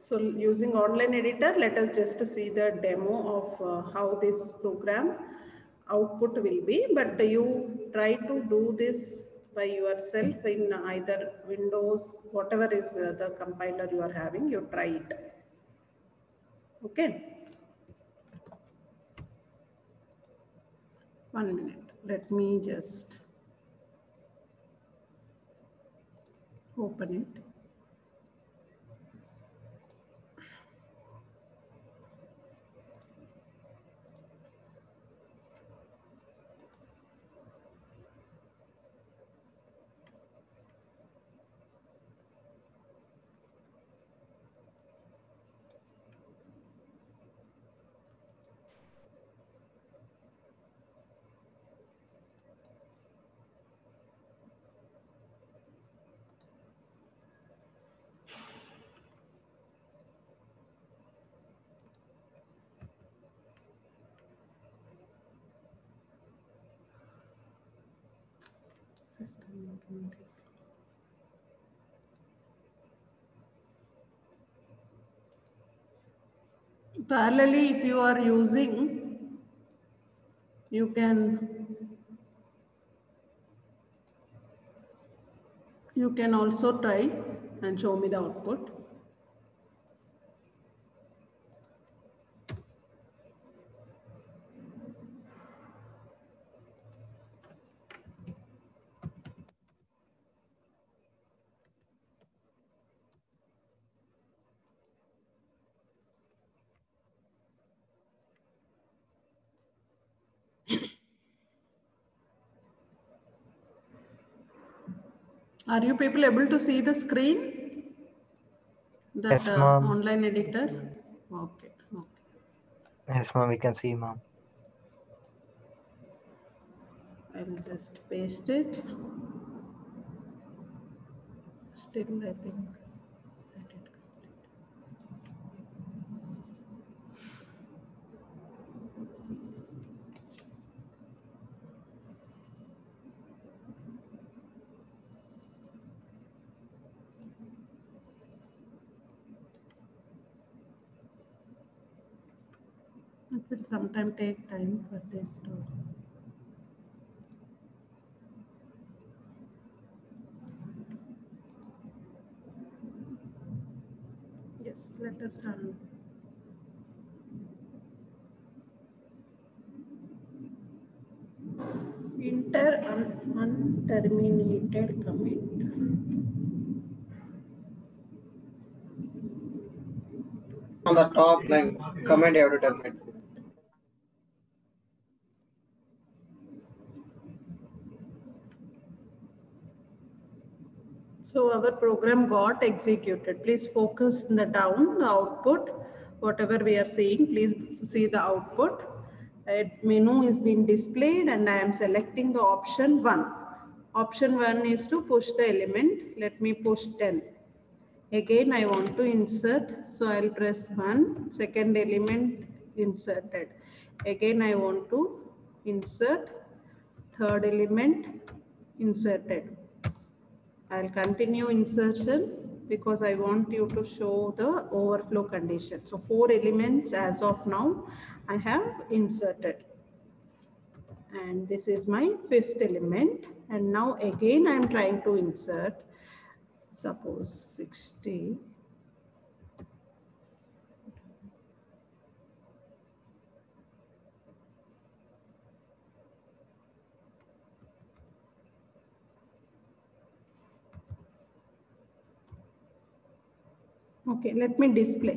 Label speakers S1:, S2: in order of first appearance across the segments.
S1: So using online editor, let us just see the demo of how this program output will be, but you try to do this by yourself in either Windows, whatever is the compiler you are having, you try it. Okay. 1 minute. Let me just open it. Parallelly, if you are using, you can also try and show me the output. Are you people able to see the screen? That
S2: Yes, ma'am.
S1: online editor? Okay.
S2: Yes, ma'am, we can see, ma'am.
S1: I'll just paste it. Still, I think. It will sometimes take time for this to. Yes, let us run. Enter unterminated commit.
S3: On the top line, comment you have to terminate.
S1: So our program got executed. Please focus in the down, the output, whatever we are seeing, please see the output. A menu is being displayed and I am selecting the option 1. Option 1 is to push the element. Let me push 10. Again, I want to insert, so I'll press 1, second element inserted. Again, I want to insert, third element inserted. I'll continue insertion because I want you to show the overflow condition. So 4 elements as of now I have inserted. And this is my 5th element. And now again I am trying to insert, suppose 60. Okay, let me display.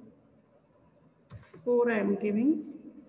S1: 4 I am giving.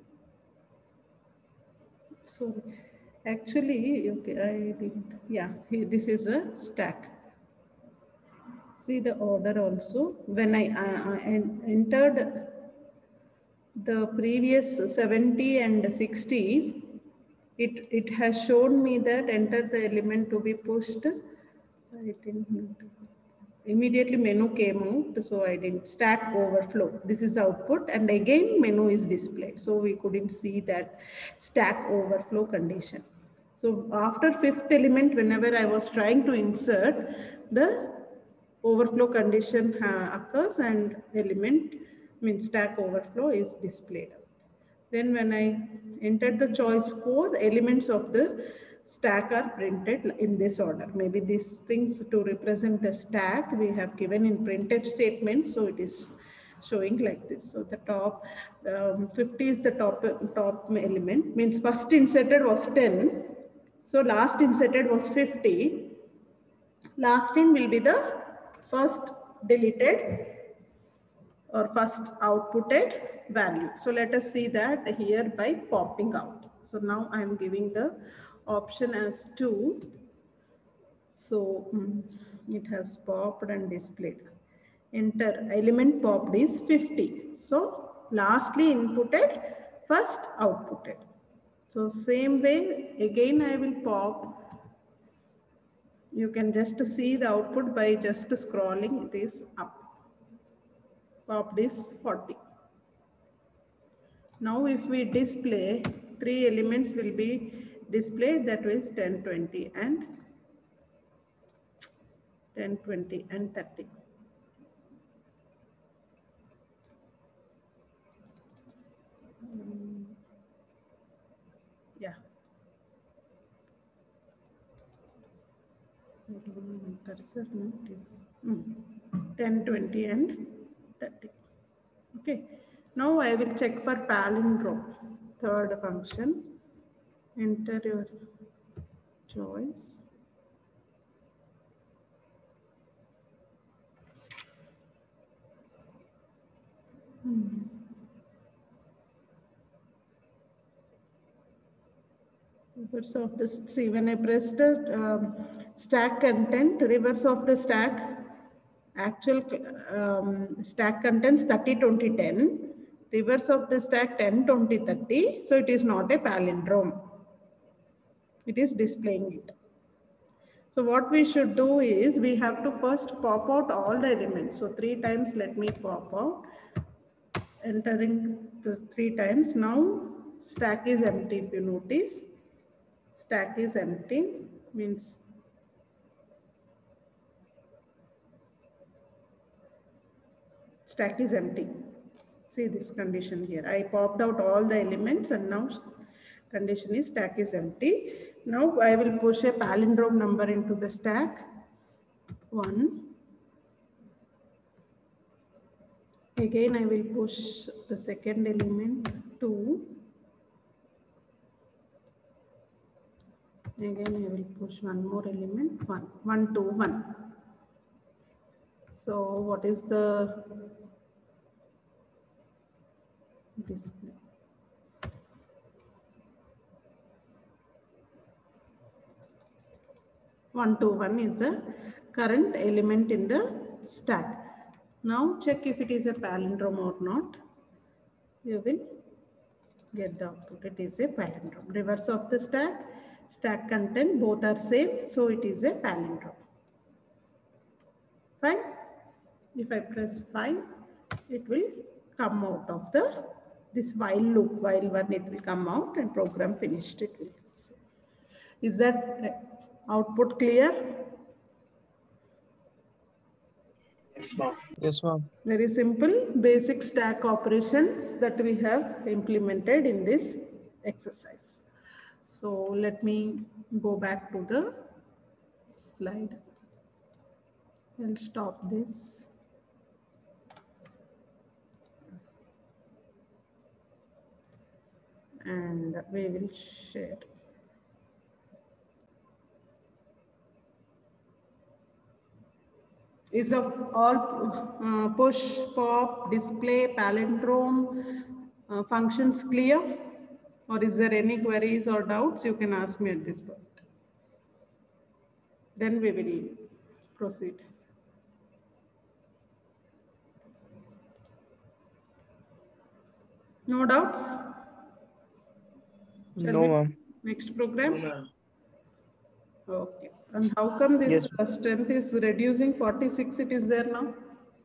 S1: So actually, okay, I didn't. Yeah, this is a stack. See the order also. When I entered the previous 70 and 60, it has shown me that enter the element to be pushed. I didn't. Immediately menu came out, so I didn't. Stack overflow. This is the output, and again menu is displayed. So we couldn't see that stack overflow condition. So after 5th element, whenever I was trying to insert, the overflow condition occurs and element means stack overflow is displayed. Then when I entered the choice 4, elements of the stack are printed in this order. Maybe these things to represent the stack we have given in printf statement, so it is showing like this. So the top 50 is the top element, means first inserted was 10, so last inserted was 50. Last in will be the first deleted or first outputted value. So let us see that here by popping out. So now I am giving the option as 2. So it has popped and displayed. Enter element popped is 50. So lastly inputted, first outputted. So same way again I will pop. You can just see the output by just scrolling this up. Popped is 40. Now if we display, 3 elements will be displayed, that is 10, 20 and 10, 20 and 30. Yeah. 10, 20 and 30. Okay. Now I will check for palindrome. Third function. Enter your choice. Reverse of this. See, when I press the stack content, reverse of the stack, actual stack contents 30, 20, 10. Reverse of the stack 10, 20, 30. So it is not a palindrome. It is displaying it. So what we should do is we have to first pop out all the elements. So 3 times let me pop out. Entering the 3 times. Now stack is empty if you notice. Stack is empty means stack is empty. See this condition here. I popped out all the elements and now condition is stack is empty. Now I will push a palindrome number into the stack. 1. Again I will push the second element 2. Again I will push one more element 1. 1, 2, 1. So what is the display? One, 2, 1 is the current element in the stack. Now check if it is a palindrome or not. You will get the output. It is a palindrome. Reverse of the stack, stack content, both are same. So it is a palindrome. Fine. If I press 5, it will come out of this while loop. While one it will come out and program finished. It will say. Is that output clear?
S3: Yes, ma'am.
S4: Yes, ma'am.
S1: Very simple basic stack operations that we have implemented in this exercise. So let me go back to the slide. I'll stop this. And we will share. Is of all push, pop, display, palindrome functions clear? Or is there any queries or doubts? You can ask me at this point. Then we will proceed. No doubts?
S4: No, ma'am.
S1: Next program? Okay. And how come this strength is reducing? 46 it is there now?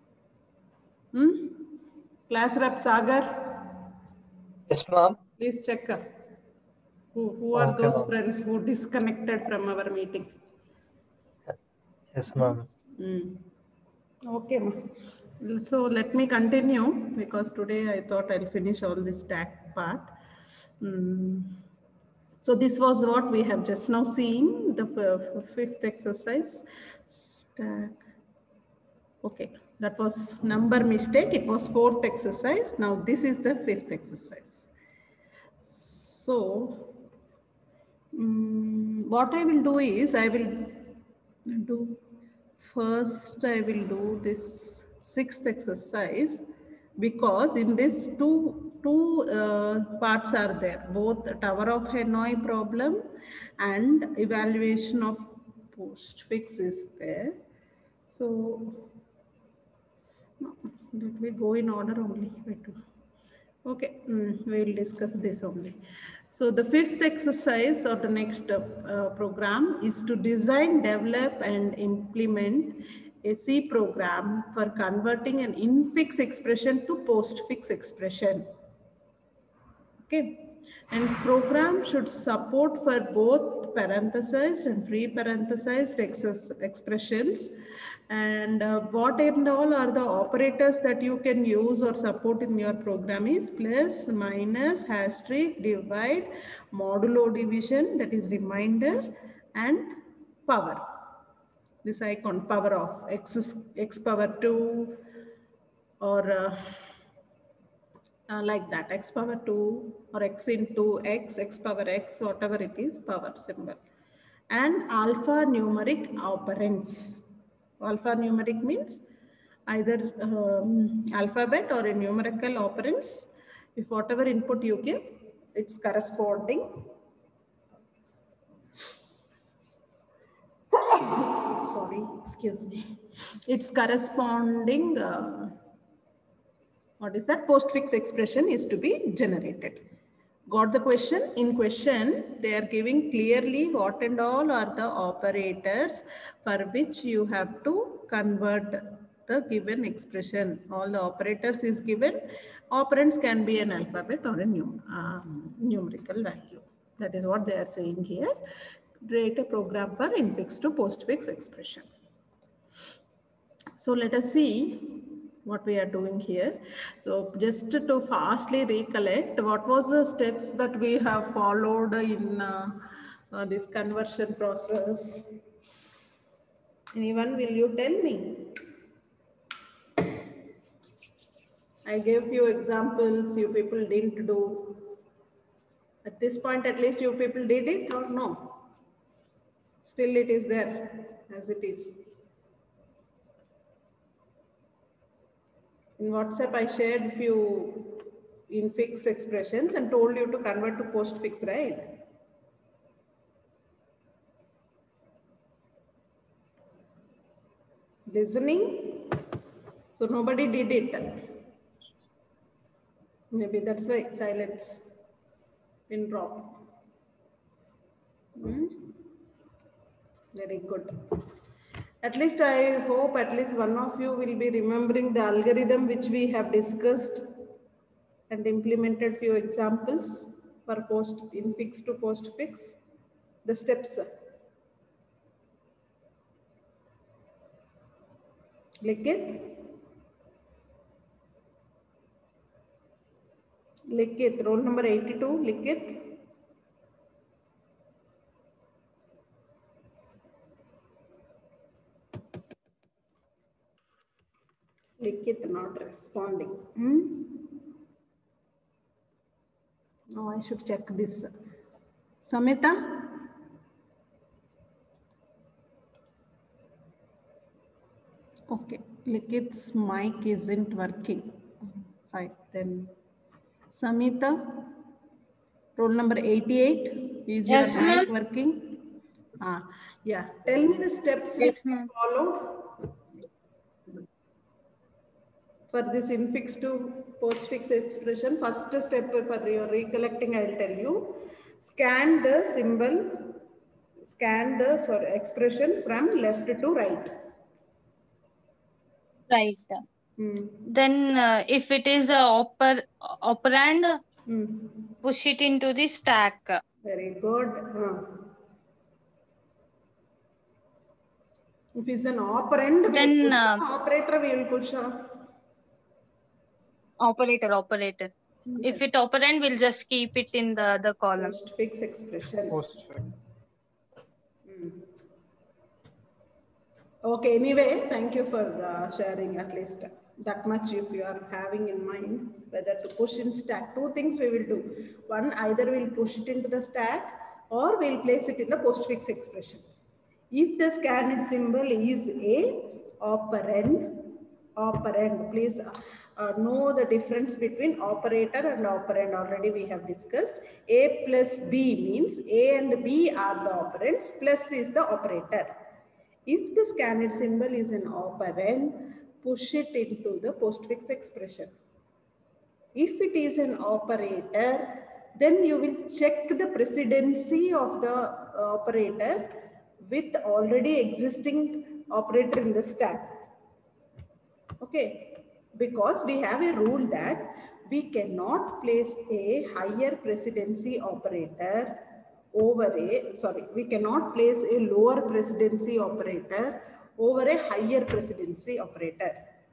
S1: Class rep Sagar?
S2: Yes, ma'am.
S1: Please check. Who are
S2: Okay,
S1: those
S2: ma'am.
S1: friends who disconnected from our meeting?
S2: Yes, ma'am.
S1: Okay, ma'am. So let me continue because today I thought I'll finish all this stack part. Mm. So this was what we have just now seen, the fifth exercise. Stack. Okay, that was number mistake. It was fourth exercise. Now this is the fifth exercise. So what I will do is I will do first I will do this sixth exercise because in this two parts are there, both the Tower of Hanoi problem and evaluation of postfix is there. So no, let me go in order only. Wait. Okay, we'll discuss this only. So the fifth exercise or the next program is to design, develop and implement a C program for converting an infix expression to postfix expression. Okay, and program should support for both parenthesized and free parenthesized expressions. And what and all are the operators that you can use or support in your program is plus, minus, asterisk, divide, modulo division, that is reminder, and power. This icon, power of x power 2 or like that, x power 2 or x into x power x, whatever it is, power symbol. And alphanumeric operands. Alphanumeric means either alphabet or a numerical operands. If whatever input you give, it's corresponding. Sorry, excuse me. It's corresponding. What is that? Postfix expression is to be generated. Got the question? In question, they are giving clearly what and all are the operators for which you have to convert the given expression. All the operators is given. Operands can be an alphabet or a numerical value. That is what they are saying here. Create a program for infix to postfix expression. So let us see what we are doing here. So just to fastly recollect, what was the steps that we have followed in this conversion process? Anyone, will you tell me? I gave few examples you people didn't do. At this point, at least you people did it or no? Still it is there as it is. In WhatsApp, I shared few infix expressions and told you to convert to postfix, right? Listening? So nobody did it. Maybe that's why silence in drop. Very good. At least I hope at least one of you will be remembering the algorithm which we have discussed and implemented few examples for infix to postfix. The steps. Likit? Likit, roll number 82, Likit. Likit not responding. No, I should check this. Samita? Okay, Likit's mic isn't working. Fine, then Samita, roll number 88. Is
S4: Yes,
S1: your mic
S4: ma'am.
S1: working? Yeah. Tell me the steps
S4: Yes,
S1: which
S4: ma'am.
S1: followed for this infix to postfix expression. First step for your recollecting, I will tell you. Scan the symbol, scan the expression from left to right.
S4: Right. Then if it is a operand, push it into the stack.
S1: Very good. If it's an operand,
S4: Then
S1: we'll push. Operator, we will push.
S4: Operator. If it operand, we'll just keep it in the column.
S1: Postfix expression.
S3: Postfix.
S1: Okay, anyway, thank you for sharing at least that much if you are having in mind whether to push in stack. Two things we will do. One, either we'll push it into the stack or we'll place it in the postfix expression. If the scanner symbol is a operand, please know the difference between operator and operand. Already we have discussed. A plus B means A and B are the operands, plus is the operator. If the scanner symbol is an operand, push it into the postfix expression. If it is an operator, then you will check the precedency of the operator with already existing operator in the stack. Okay, because we have a rule that we cannot place a higher precedency operator over we cannot place a lower precedency operator over a higher precedency operator.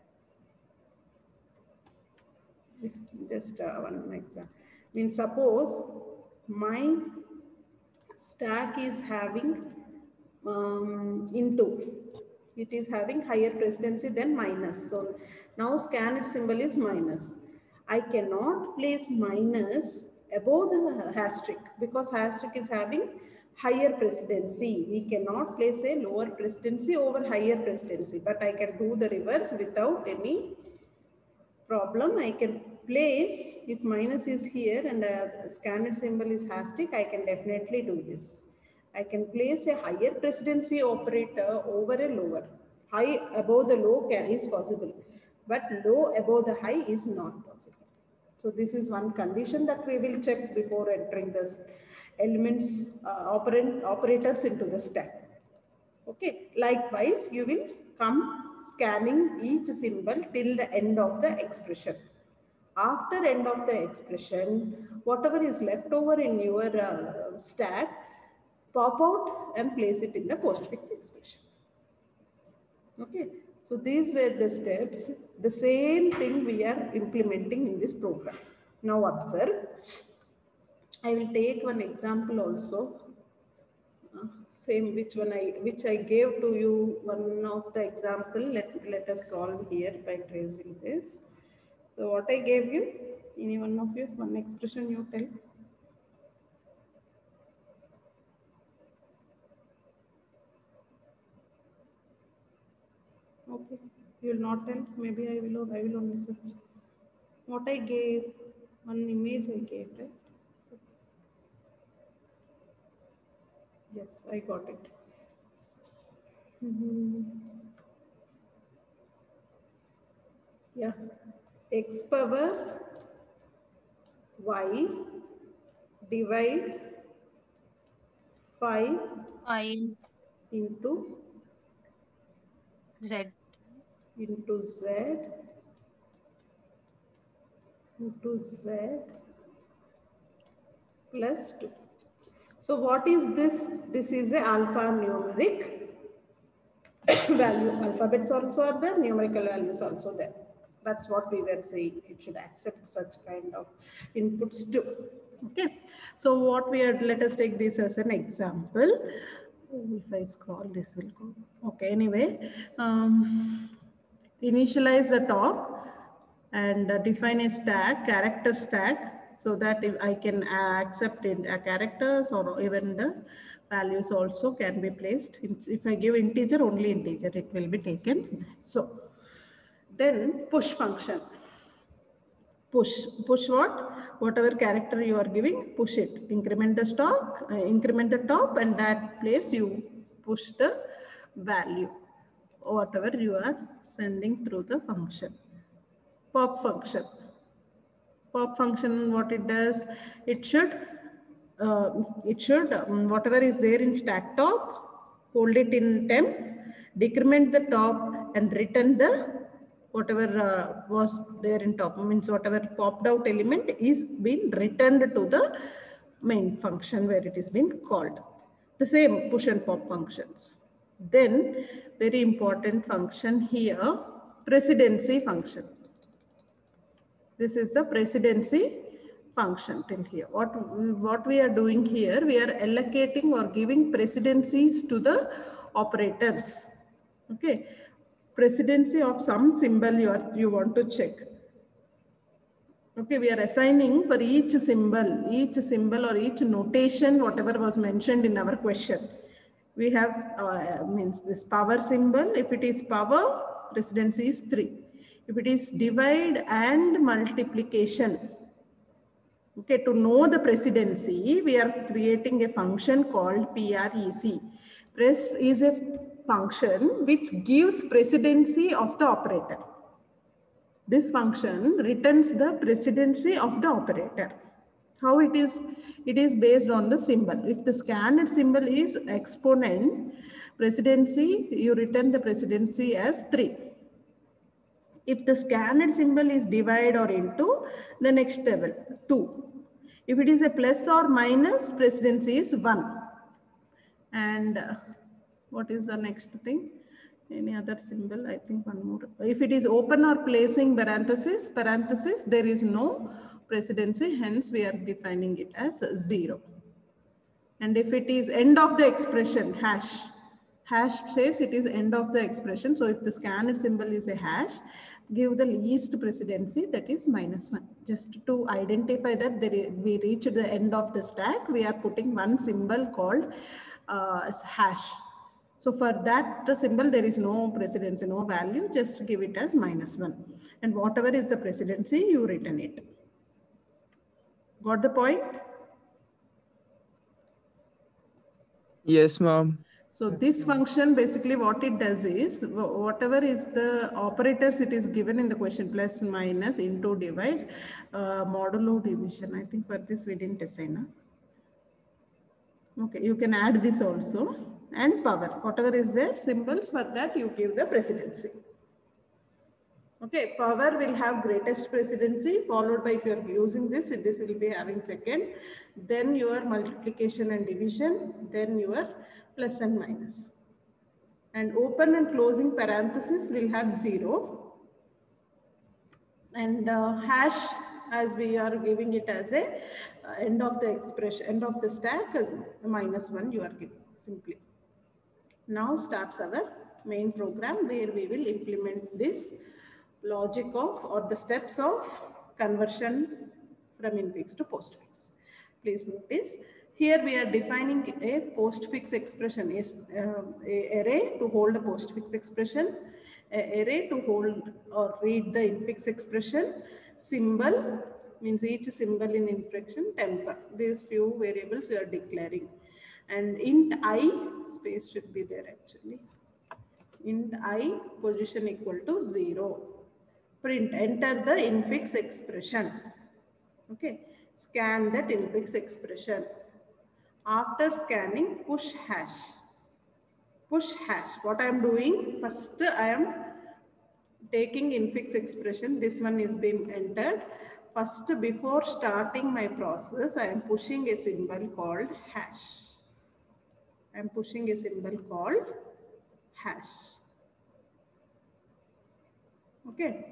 S1: Just one example. I mean, suppose my stack is having into, it is having higher precedency than minus. So now scanner symbol is minus. I cannot place minus above the asterisk because asterisk is having higher precedency. We cannot place a lower precedency over higher precedency, but I can do the reverse without any problem. I can place, if minus is here and a scanner symbol is asterisk, I can definitely do this. I can place a higher precedency operator over a lower. High above the low is possible, but low above the high is not possible. So this is one condition that we will check before entering the elements, operators into the stack. Okay. Likewise, you will come scanning each symbol till the end of the expression. After end of the expression, whatever is left over in your stack, pop out and place it in the postfix expression. Okay, so these were the steps. The same thing we are implementing in this program. Now observe. I will take one example also. Same which I gave to you, one of the example. Let us solve here by tracing this. So what I gave you, any one of you, one expression you tell. Okay, you will not tell. Maybe I will only search. What I gave, one image I gave, right? Yes, I got it. Yeah, x power y divide 5 into
S4: Z
S1: into Z plus 2. So what is this? This is a alphanumeric value. Alphabets also are there, numerical values also there. That's what we were saying. It should accept such kind of inputs too. Okay. So what we are, let us take this as an example. If I scroll, this will go. Okay. Anyway, initialize the top and define a stack, character stack, so that if I can accept it, characters or even the values also can be placed. If I give integer, only integer, it will be taken. So then push function. Push what? Whatever character you are giving, push it. Increment the top, and that place you push the value, whatever you are sending through the function. Pop function. Pop function, what it does, it should whatever is there in stack top, hold it in temp, decrement the top, and return the whatever was there in top. Means whatever popped out element is being returned to the main function where it is being called. The same push and pop functions. Then very important function here, precedency function. This is the precedency function till here. What we are doing here, we are allocating or giving precedencies to the operators. Okay, precedency of some symbol you want to check. Okay, we are assigning for each symbol or each notation, whatever was mentioned in our question. We have means this power symbol. If it is power, precedency is 3. If it is divide and multiplication, okay, to know the precedency, we are creating a function called PREC. Press is a function which gives precedency of the operator. This function returns the precedency of the operator. How it is? It is based on the symbol. If the scanned symbol is exponent, precedency, you return the precedency as 3. If the scanned symbol is divide or into, the next level, 2. If it is a plus or minus, precedency is 1. And what is the next thing? Any other symbol? I think one more. If it is open or placing parenthesis, there is no precedency. Hence, we are defining it as 0. And if it is end of the expression, hash says it is end of the expression. So if the scanned symbol is a hash, give the least precedency, that is -1. Just to identify that we reached the end of the stack, we are putting one symbol called hash. So for that symbol, there is no precedency, no value, just give it as -1. And whatever is the precedency, you return it. Got the point?
S5: Yes, ma'am.
S1: So this function, basically what it does is, whatever is the operators it is given in the question, plus, minus, into, divide, modulo division. I think for this we didn't assign. Okay, you can add this also. And power, whatever is there, symbols, for that you give the precedency. Okay, power will have greatest precedency, followed by, if you are using this will be having second, then your multiplication and division, then your plus and minus. And open and closing parenthesis will have 0. And hash, as we are giving it as a end of the expression, end of the stack, -1 you are giving simply. Now starts our main program where we will implement this logic of, or the steps of conversion from infix to postfix. Please notice, here we are defining a postfix expression, is a array to hold a postfix expression, a array to hold or read the infix expression, symbol means each symbol in inflection, temper. These few variables we are declaring. And int I, space should be there actually. Int I, position equal to 0. Print, enter the infix expression. Okay, scan that infix expression. After scanning, push hash. Push hash. What I am doing, first I am taking infix expression. This one is being entered. First, before starting my process, I am pushing a symbol called hash. I am pushing a symbol called hash. Okay.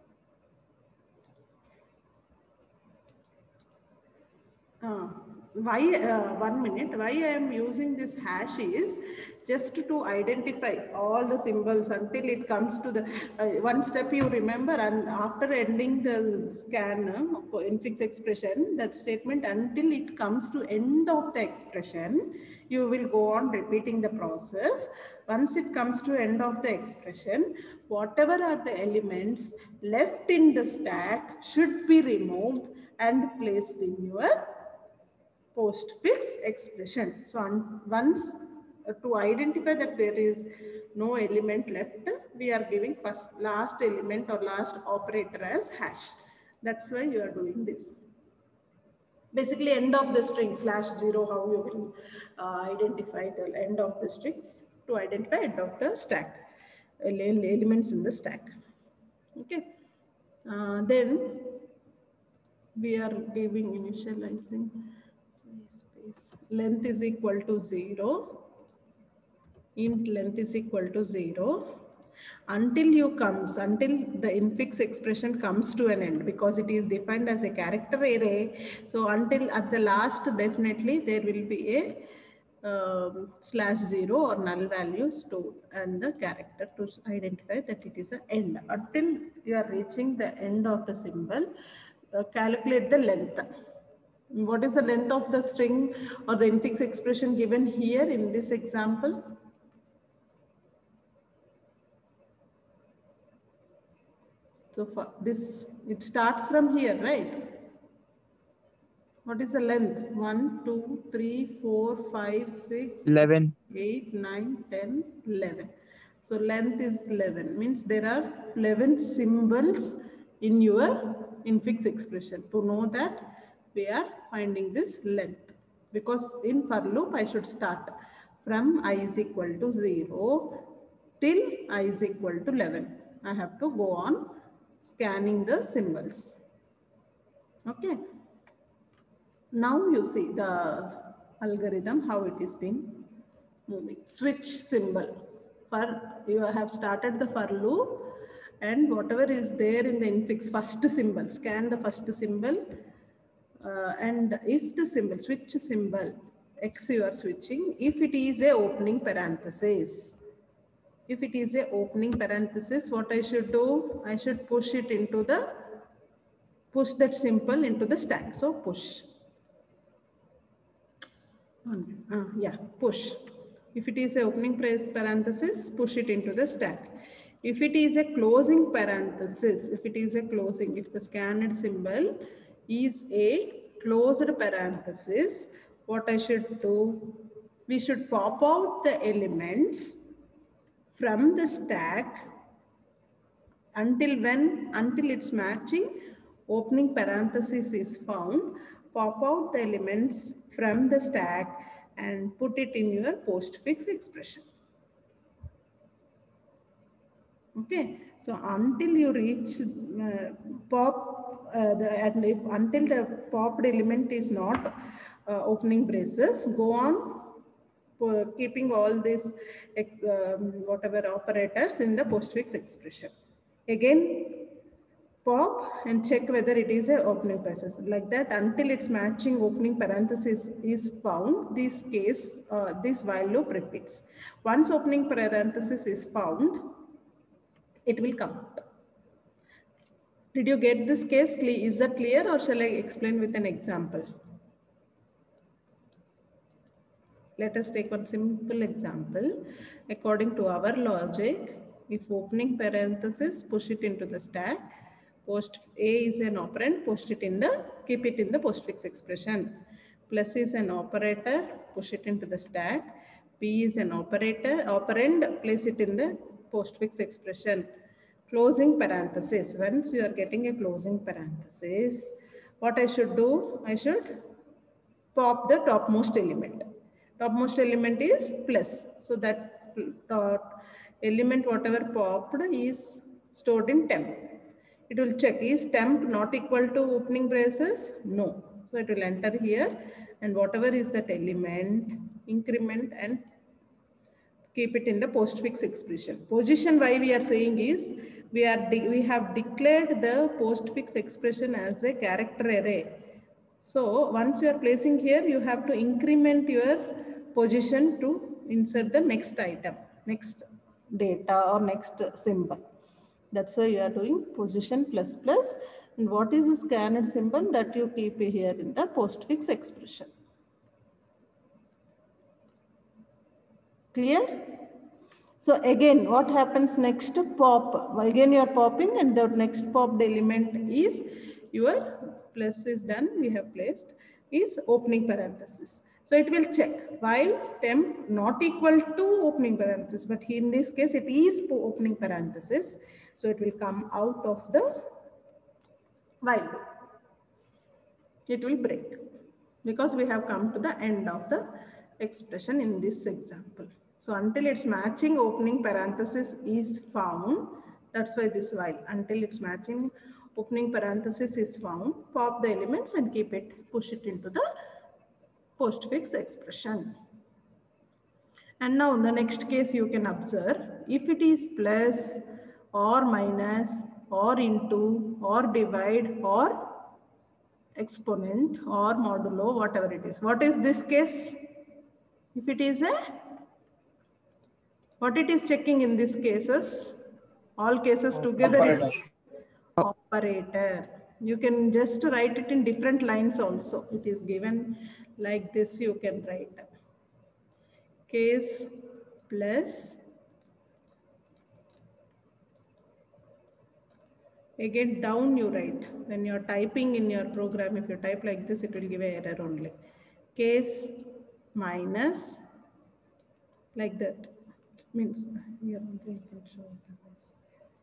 S1: Why 1 minute, why I am using this hash is just to identify all the symbols until it comes to the one step you remember, and after ending the scan infix expression, that statement, until it comes to end of the expression, you will go on repeating the process. Once it comes to end of the expression, whatever are the elements left in the stack should be removed and placed in your postfix expression. So once to identify that there is no element left, we are giving last element or last operator as hash. That's why you are doing this. Basically end of the string /0, how you will identify the end of the strings to identify end of the stack, elements in the stack. Okay. Then we are giving initializing space, length is equal to 0. int length is equal to 0 until until the infix expression comes to an end, because it is defined as a character array. So until at the last, definitely there will be a /0 or null value stored and the character to identify that it is an end. Until you are reaching the end of the symbol, calculate the length. What is the length of the string or the infix expression given here in this example? So for this, it starts from here, right? What is the length? 1, 2, 3, 4, 5, 6,
S5: 11.
S1: 8, 9, 10, 11. So length is 11, means there are 11 symbols in your infix expression. To know that, we are finding this length. Because in for loop, I should start from I is equal to 0 till I is equal to 11. I have to go on scanning the symbols. Okay. Now you see the algorithm, how it is been moving. Switch symbol. For you have started the for loop, and whatever is there in the infix first symbol, scan the first symbol, and if the symbol, switch symbol, X you are switching, if it is a opening parenthesis. If it is a opening parenthesis, what I should do? I should push it into the, push that symbol into the stack. So push. Yeah, push. If it is a opening parenthesis, push it into the stack. If it is a closing parenthesis, if it is a closing, if the scanned symbol is a closed parenthesis, what I should do? We should pop out the elements from the stack until it's matching opening parenthesis is found. Pop out the elements from the stack and put it in your postfix expression. Okay, so until you reach until the popped element is not opening braces, go on keeping all these whatever operators in the postfix expression. Again, pop and check whether it is a opening braces. Like that, until it's matching opening parenthesis is found, this while loop repeats. Once opening parenthesis is found, it will come out. Did you get this case? Is that clear, or shall I explain with an example? Let us take one simple example. According to our logic, if opening parenthesis, push it into the stack. Post A is an operand, keep it in the postfix expression. Plus is an operator, push it into the stack. P is an operand, place it in the postfix expression. Closing parenthesis. Once you are getting a closing parenthesis, what I should do? I should pop the topmost element. Topmost element is plus. So that element whatever popped is stored in temp. It will check, is temp not equal to opening braces? No. So it will enter here, and whatever is that element, increment and keep it in the postfix expression. Position why we are saying is, we have declared the postfix expression as a character array. So once you are placing here, you have to increment your position to insert the next item, next data or next symbol. That's why you are doing position plus plus. And what is the scanned symbol that you keep here in the postfix expression? Clear? So again, what happens next? Pop. Again, you are popping, and the next popped element is your plus is done. We have placed is opening parenthesis. So it will check while temp not equal to opening parenthesis, but in this case it is opening parenthesis. So it will come out of the while loop. It will break because we have come to the end of the expression in this example. So until it's matching opening parenthesis is found, that's why this while, until it's matching opening parenthesis is found, pop the elements and keep it, push it into the postfix expression. And now the next case you can observe, if it is plus or minus or into or divide or exponent or modulo, whatever it is. What is this case? If it is a, what it is checking in these cases? All cases together.
S3: Operator.
S1: Operator. You can just write it in different lines also. It is given like this, you can write. Case plus, again down you write. When you are typing in your program, if you type like this, it will give an error only. Case minus, like that. Means here only you can show this.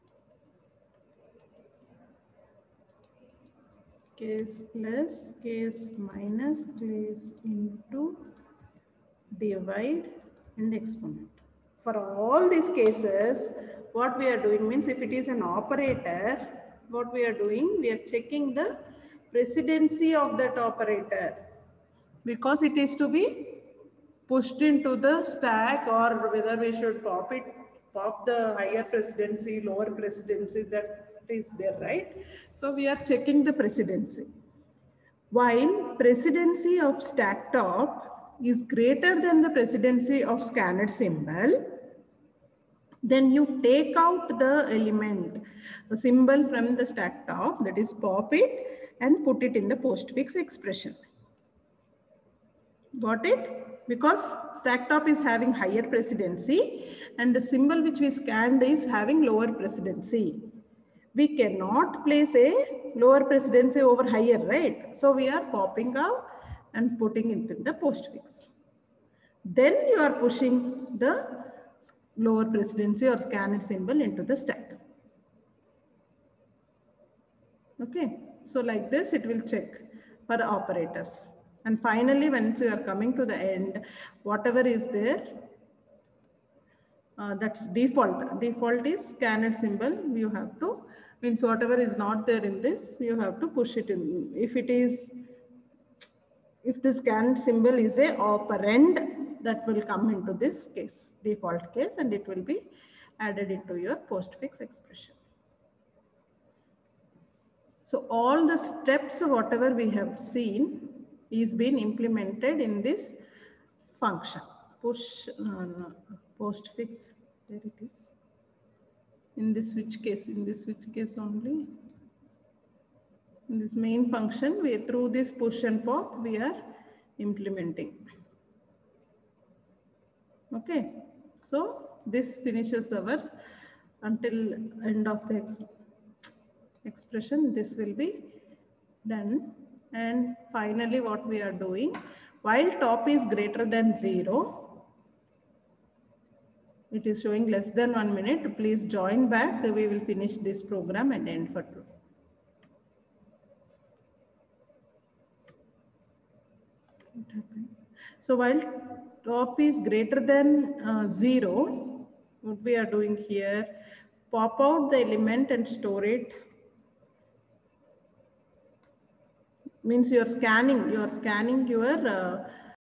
S1: Case plus, case minus, case into, divide and exponent. For all these cases, what we are doing means, if it is an operator, what we are doing, we are checking the precedency of that operator, because it is to be pushed into the stack, or whether we should pop the higher precedency, lower precedency, that is there, right? So we are checking the precedency. While precedency of stack top is greater than the precedency of scanner symbol, then you take out the element, the symbol from the stack top, that is pop it and put it in the postfix expression. Got it? Because stack top is having higher precedency and the symbol which we scanned is having lower precedency. We cannot place a lower precedency over higher, right? So we are popping out and putting it in the postfix. Then you are pushing the lower precedency or scanner symbol into the stack. Okay, so like this it will check for operators. And finally, once you are coming to the end, whatever is there, that's default. Default is scanner symbol. You have to, means whatever is not there in this, you have to push it in. If it is, if the scan symbol is a operand, that will come into this case, default case, and it will be added into your postfix expression. So all the steps, whatever we have seen, is being implemented in this function. Push, postfix, there it is. In this switch case, only. In this main function, we through this push and pop, we are implementing. Okay, so this finishes our, until end of the expression, this will be done. And finally, what we are doing, while top is greater than 0, it is showing less than 1 minute. Please join back. We will finish this program and end for today. What happened? So while top is greater than 0, what we are doing here, pop out the element and store it. Means you are scanning your